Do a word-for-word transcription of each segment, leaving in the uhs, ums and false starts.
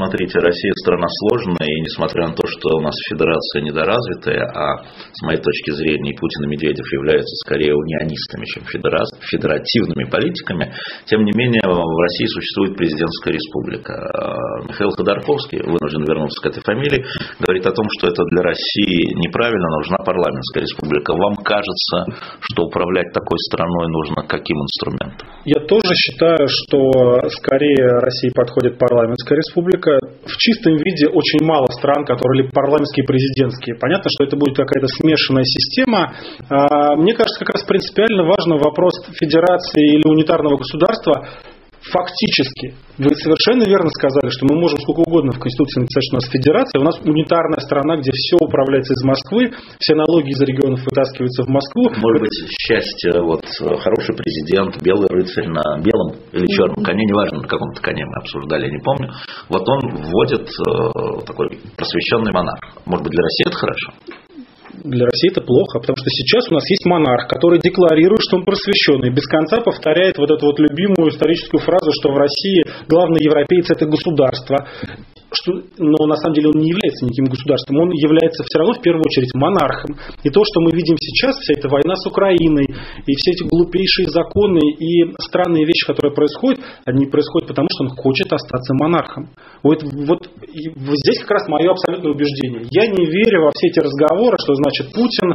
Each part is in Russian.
смотрите, Россия страна сложная, и несмотря на то, что у нас федерация недоразвитая, а с моей точки зрения Путин и Медведев являются скорее унионистами, чем федеративными политиками, тем не менее в России существует президентская республика. Михаил Ходорковский, вынужден вернуться к этой фамилии, говорит о том, что это для России неправильно, нужна парламентская республика. Вам кажется, что управлять такой страной нужно каким инструментом? Я тоже считаю, что скорее России подходит парламентская республика. В чистом виде очень мало стран, которые либо парламентские, президентские. Понятно, что это будет какая-то смешанная система. Мне кажется, как раз принципиально важен вопрос федерации или унитарного государства. Фактически, вы совершенно верно сказали, что мы можем сколько угодно в Конституции написать, что у нас федерация, у нас унитарная страна, где все управляется из Москвы, все налоги из регионов вытаскиваются в Москву. Может быть, счастье, вот хороший президент, белый рыцарь на белом или черном коне, неважно, на каком-то коне мы обсуждали, я не помню, вот он вводит э, такой просвещенный монарх. Может быть, для России это хорошо? Для России это плохо, потому что сейчас у нас есть монарх, который декларирует, что он просвещенный, без конца повторяет вот эту вот любимую историческую фразу, что в России главный европеец – это государство. Что, но на самом деле он не является никаким государством, он является все равно в первую очередь монархом. И то, что мы видим сейчас, вся эта война с Украиной, и все эти глупейшие законы и странные вещи, которые происходят, они происходят потому, что он хочет остаться монархом. Вот, вот, вот здесь как раз мое абсолютное убеждение. Я не верю во все эти разговоры, что значит Путин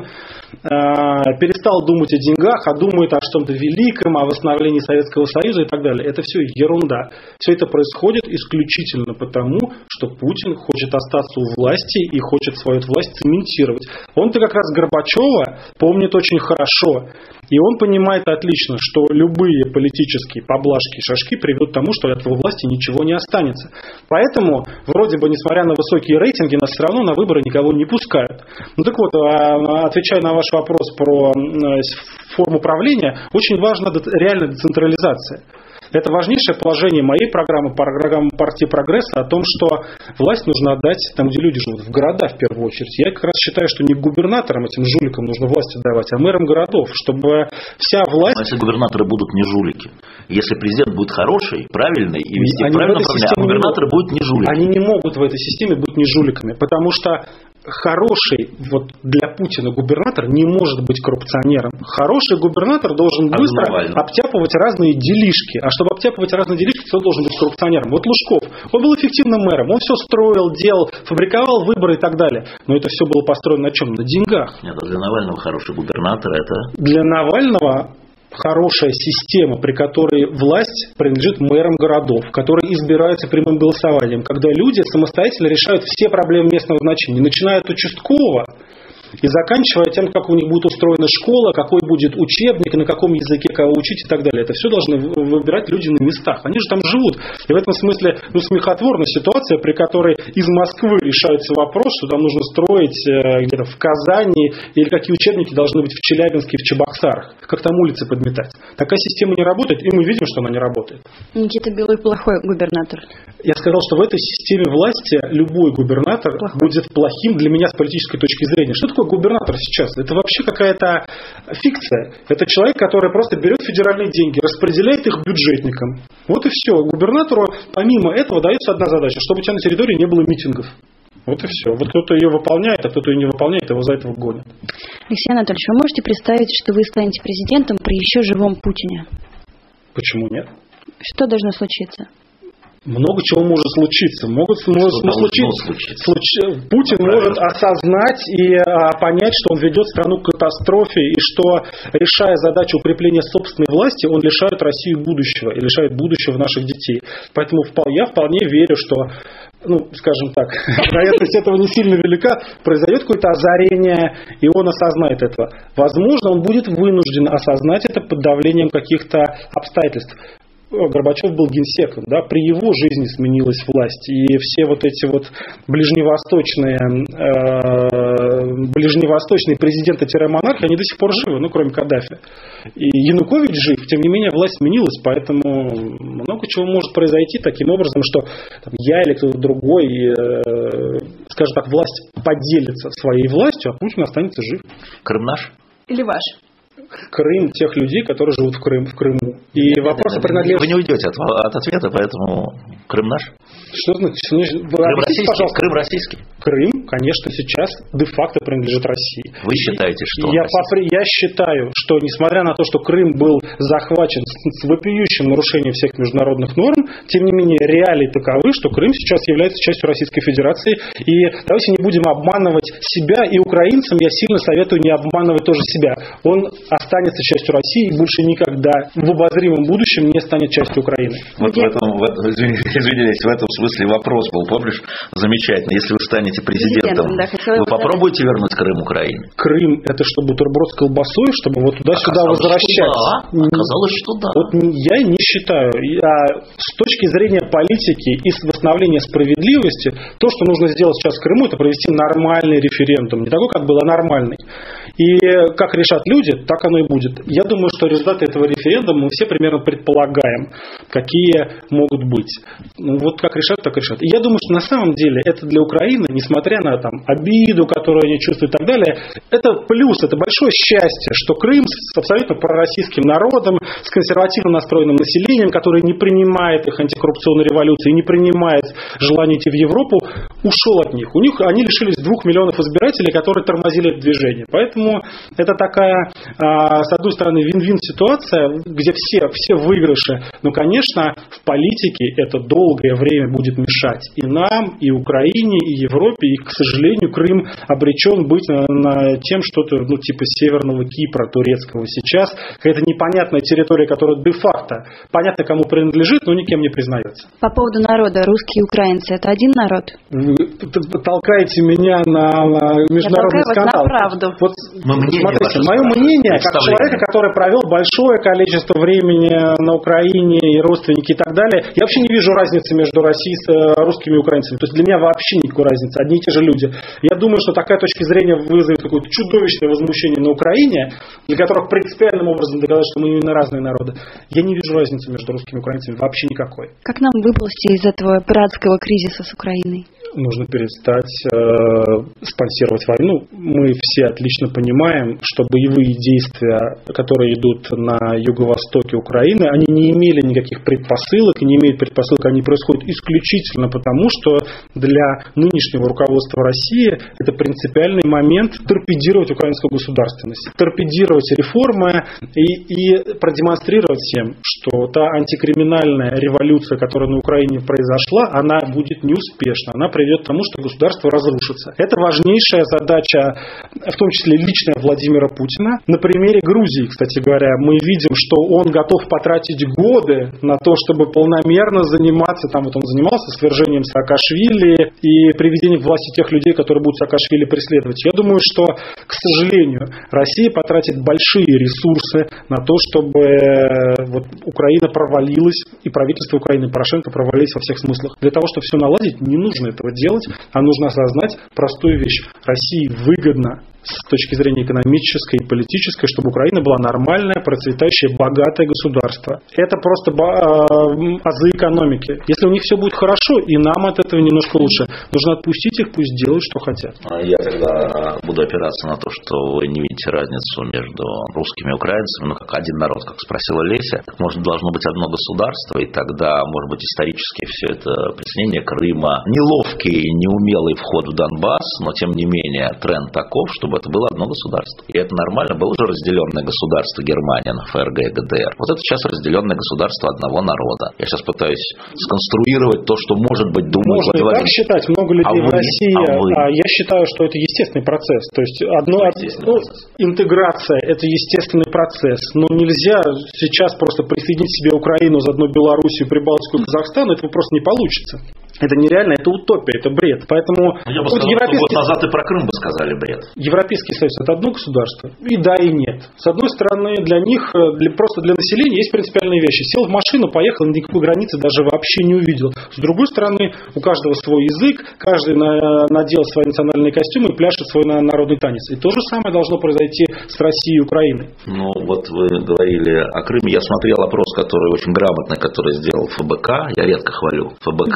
э, перестал думать о деньгах, а думает о чем-то великом, о восстановлении Советского Союза и так далее. Это все ерунда. Все это происходит исключительно потому, что Путин хочет остаться у власти и хочет свою власть цементировать. Он-то как раз Горбачева помнит очень хорошо. И он понимает отлично, что любые политические поблажки и шажки приведут к тому, что от его власти ничего не останется. Поэтому, вроде бы, несмотря на высокие рейтинги, нас все равно на выборы никого не пускают. Ну так вот, отвечая на ваш вопрос про форму правления, очень важна реальная децентрализация. Это важнейшее положение моей программы, программы партии «Прогресса» о том, что власть нужно отдать там, где люди живут, в города в первую очередь. Я как раз считаю, что не губернаторам, этим жуликам нужно власть отдавать, а мэрам городов, чтобы вся власть... Но если губернаторы будут не жулики, если президент будет хороший, правильный и вести правильно, а губернаторы будут не жулики. Они не могут в этой системе быть не жуликами, потому что хороший вот для Путина губернатор не может быть коррупционером. Хороший губернатор должен быстро а обтяпывать разные делишки. А чтобы обтяпывать разные делишки, он должен быть коррупционером. Вот Лужков, он был эффективным мэром. Он все строил, делал, фабриковал выборы и так далее. Но это все было построено на чем? На деньгах. Нет, для Навального хороший губернатор это... Для Навального хорошая система, при которой власть принадлежит мэрам городов, которые избираются прямым голосованием, когда люди самостоятельно решают все проблемы местного значения, начиная от участкового и заканчивая тем, как у них будет устроена школа, какой будет учебник, на каком языке кого учить и так далее. Это все должны выбирать люди на местах. Они же там живут. И в этом смысле ну, смехотворная ситуация, при которой из Москвы решается вопрос, что там нужно строить где-то в Казани, или какие учебники должны быть в Челябинске, в Чебоксарах. Как там улицы подметать. Такая система не работает, и мы видим, что она не работает. Никита Белый плохой губернатор. Я сказал, что в этой системе власти любой губернатор плохой. Будет плохим для меня с политической точки зрения. Что такое губернатор сейчас? Это вообще какая-то фикция. Это человек, который просто берет федеральные деньги, распределяет их бюджетникам. Вот и все. Губернатору помимо этого дается одна задача, чтобы у тебя на территории не было митингов. Вот и все. Вот кто-то ее выполняет, а кто-то ее не выполняет, его за этого гонят. Алексей Анатольевич, вы можете представить, что вы станете президентом при еще живом Путине? Почему нет? Что должно случиться? Много чего может случиться. Могут, может случиться. случиться. Путин Правильно. может осознать и а, понять, что он ведет страну к катастрофе, и что, решая задачу укрепления собственной власти, он лишает Россию будущего и лишает будущего наших детей. Поэтому я вполне верю, что, ну, скажем так, вероятность этого не сильно велика, произойдет какое-то озарение, и он осознает это. Возможно, он будет вынужден осознать это под давлением каких-то обстоятельств. Горбачев был генсеком, да, при его жизни сменилась власть, и все вот эти вот ближневосточные, э, ближневосточные президенты-монархи, они до сих пор живы, ну, кроме Каддафи. И Янукович жив, тем не менее, власть сменилась, поэтому много чего может произойти таким образом, что там, я или кто-то другой, э, скажем так, власть поделится своей властью, а Путин останется жив. Крым наш? Или ваш? Крым тех людей, которые живут в, Крым, в Крыму. И вопрос о принадлежности... Вы не уйдете от, от ответа, поэтому Крым наш? Что значит? Крым российский? Крым российский? Крым, конечно, сейчас де-факто принадлежит России. Вы считаете, что я, попри... я считаю, что несмотря на то, что Крым был захвачен с вопиющим нарушением всех международных норм, тем не менее реалии таковы, что Крым сейчас является частью Российской Федерации. И давайте не будем обманывать себя, и украинцам я сильно советую не обманывать тоже себя. Он останется частью России и больше никогда в обозримом будущем не станет частью Украины. Вот в этом, в этом, извините, в этом смысле вопрос был, помнишь, замечательно. Если вы станете президентом, президентом да, вы попробуете вернуть Крым Украине? Крым – это что, бутерброд с колбасой, чтобы вот туда-сюда возвращать? Что да. Оказалось, что да. Вот я не считаю. А с точки зрения политики и восстановления справедливости, то, что нужно сделать сейчас в Крыму, это провести нормальный референдум. Не такой, как был, а нормальный. И как решат люди, так оно и будет. Я думаю, что результаты этого референдума мы все примерно предполагаем, какие могут быть. Ну, вот как решат, так решат. И я думаю, что на самом деле это для Украины, несмотря на там, обиду, которую они чувствуют и так далее, это плюс, это большое счастье, что Крым с абсолютно пророссийским народом, с консервативно настроенным населением, которое не принимает их антикоррупционной революции, не принимает желание идти в Европу, ушел от них. У них они лишились двух миллионов избирателей, которые тормозили это движение. Поэтому это такая, с одной стороны, вин-вин ситуация, где все, все выигрыши. Но, конечно, в политике это долгое время будет мешать и нам, и Украине, и Европе. И, к сожалению, Крым обречен быть на, на тем, что-то ну, типа Северного Кипра, турецкого сейчас. Какая-то непонятная территория, которая де-факто понятно, кому принадлежит, но никем не признается. По поводу народа, русские и украинцы – это один народ? Вы толкаете меня на, на международный Я скандал. На правду. Вот, смотрите, мое мнение, как человека, который провел большое количество времени на Украине, и родственники и так далее, я вообще не вижу разницы между Россией с русскими и украинцами. То есть для меня вообще никакой разницы, одни и те же люди. Я думаю, что такая точка зрения вызовет какое-то чудовищное возмущение на Украине, для которых принципиальным образом доказать, что мы именно разные народы. Я не вижу разницы между русскими и украинцами вообще никакой. Как нам выползти из этого братского кризиса с Украиной? Нужно перестать э, спонсировать войну. Мы все отлично понимаем, что боевые действия, которые идут на юго-востоке Украины, они не имели никаких предпосылок и не имеют предпосылок, они происходят исключительно потому, что для нынешнего руководства России это принципиальный момент торпедировать украинскую государственность, торпедировать реформы и, и продемонстрировать всем, что та антикриминальная революция, которая на Украине произошла, она будет неуспешна, она приведет к тому, что государство разрушится. Это важнейшая задача, в том числе личная Владимира Путина. На примере Грузии, кстати говоря, мы видим, что он готов потратить годы на то, чтобы полномерно заниматься, там вот он занимался свержением Саакашвили и приведением к власти тех людей, которые будут Саакашвили преследовать. Я думаю, что, к сожалению, Россия потратит большие ресурсы на то, чтобы вот Украина провалилась, и правительство Украины, Порошенко провалились во всех смыслах. Для того, чтобы все наладить, не нужно этого делать, а нужно осознать простую вещь. России выгодно с точки зрения экономической и политической, чтобы Украина была нормальное, процветающее, богатое государство. Это просто азы экономики. Если у них все будет хорошо, и нам от этого немножко лучше, нужно отпустить их, пусть делают, что хотят. Я тогда буду опираться на то, что вы не видите разницу между русскими и украинцами, ну как один народ, как спросила Леся. Может, должно быть одно государство, и тогда, может быть, исторически все это присоединение Крыма, неловкий, неумелый вход в Донбасс, но тем не менее тренд таков, чтобы это было одно государство. И это нормально. Было же разделенное государство Германия на ФРГ и ГДР. Вот это сейчас разделенное государство одного народа. Я сейчас пытаюсь сконструировать то, что может быть думаю. Можно и так считать. Много людей а в вы, России. А вы? А я считаю, что это естественный процесс. То есть одно, ну, интеграция – это естественный процесс. Но нельзя сейчас просто присоединить себе Украину, заодно Белоруссию, Прибалтику и Казахстан. Этого просто не получится. Это нереально, это утопия, это бред. Поэтому я бы сказал, европейский... год назад и про Крым бы сказали бред. Европейский Союз – это одно государство. И да, и нет. С одной стороны, для них, для, просто для населения есть принципиальные вещи. Сел в машину, поехал, никакой границы даже вообще не увидел. С другой стороны, у каждого свой язык, каждый на, надел свои национальные костюмы и пляшет свой народный танец. И то же самое должно произойти с Россией и Украиной. Ну, вот вы говорили о Крыме. Я смотрел опрос, который очень грамотный, который сделал ФБК. Я редко хвалю ФБК, но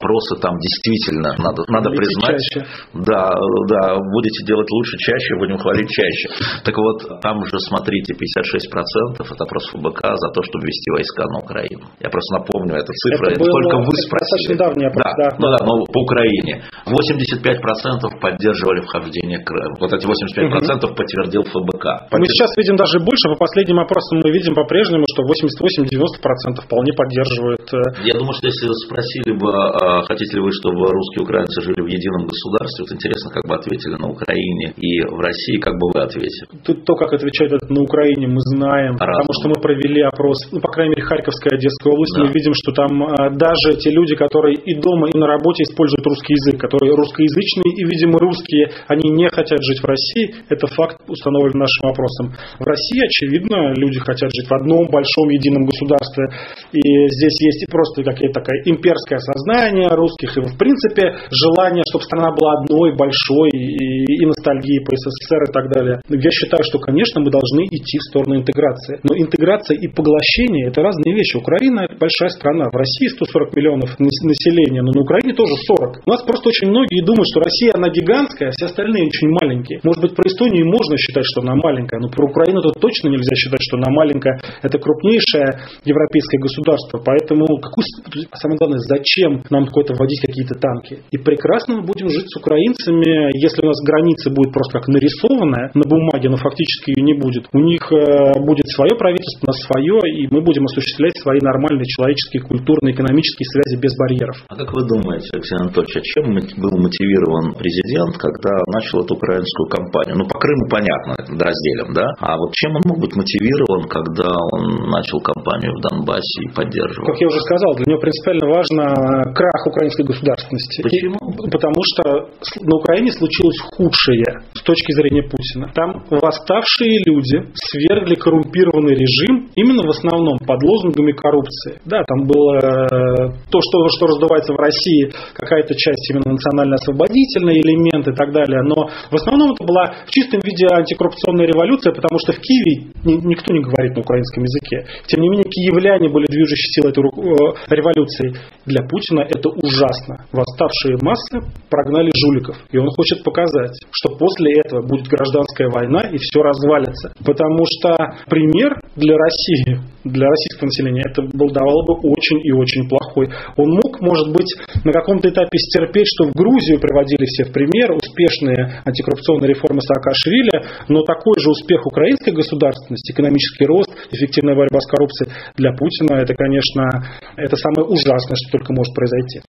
опросы там действительно, надо, надо признать, чаще. Да, да, будете делать лучше чаще, будем хвалить чаще. Так вот, там уже, смотрите, пятьдесят шесть процентов это опрос ФБК за то, чтобы ввести войска на Украину. Я просто напомню, эта цифра, это, это было, только вы спросили. Давний опрос, да, да. Ну да, но по Украине. восемьдесят пять процентов поддерживали вхождение Крыма. Вот эти восемьдесят пять процентов угу. подтвердил ФБК. Мы сейчас видим даже больше, по последним опросам мы видим по-прежнему, что восемьдесят восемь - девяносто процентов вполне поддерживают. Я думаю, что если спросили бы, хотите ли вы, чтобы русские и украинцы жили в едином государстве, вот интересно, как бы ответили на Украине и в России, как бы вы ответили? Тут то, как отвечают на Украине, мы знаем, Разум. потому что мы провели опрос, ну, по крайней мере, Харьковская, Одесская область, да. мы видим, что там даже те люди, которые и дома, и на работе используют русский язык, которые русскоязычные и, видимо, русские, они не хотят жить в России, это факт, установлен нашим опросом. В России, очевидно, люди хотят жить в одном большом едином государстве, и здесь есть и просто какое-то такое имперское сознание русских, и, в принципе, желание, чтобы страна была одной, большой, и, и ностальгии по СССР и так далее. Я считаю, что, конечно, мы должны идти в сторону интеграции. Но интеграция и поглощение – это разные вещи. Украина – это большая страна. В России сто сорок миллионов населения, но на Украине тоже сорок. У нас просто очень многие думают, что Россия, она гигантская, а все остальные очень маленькие. Может быть, про Эстонию можно считать, что она маленькая, но про Украину-то точно нельзя считать, что она маленькая. Это крупнейшее европейское государство. Поэтому, какую, самое главное, зачем нам какое-то вводить какие-то танки? И прекрасно мы будем жить с украинцами, если у нас граница будет просто как нарисованная на бумаге, но фактически ее не будет. У них будет свое правительство, у нас свое, и мы будем осуществлять свои нормальные человеческие, культурные, экономические связи без барьеров. А как вы думаете, Алексей Анатольевич, а чем был мотивирован президент, когда начал эту украинскую кампанию? Ну, по Крыму понятно, разделим, да? А вот чем он мог быть мотивирован, когда он начал кампанию в Донбассе и поддерживал? Как я уже сказал, для него принципиально важно крах украинской государственности. Почему? И, потому что на Украине случилось худшее с точки зрения Путина. Там восставшие люди свергли коррумпированный режим именно в основном под лозунгами коррупции. Да, там было то, что, что раздувается в России, какая-то часть именно национально-освободительный элемент и так далее, но в основном это была в чистом виде антикоррупционная революция, потому что в Киеве никто не говорит на украинском языке. Тем не менее, киевляне были движущей силой этой революции. Для Путина это ужасно. Восставшие массы прогнали жуликов. И он хочет показать, что после этого будет гражданская война и все развалится. Потому что пример для России, для российского населения, это был, давало бы очень и очень плохой. Он мог, может быть, на каком-то этапе стерпеть, что в Грузию приводили все в пример, успешные антикоррупционные реформы Саакашвили, но такой же успех украинской государственности, экономический рост, эффективная борьба с коррупцией для Путина, это, конечно, это самое ужасное, что только может произойти.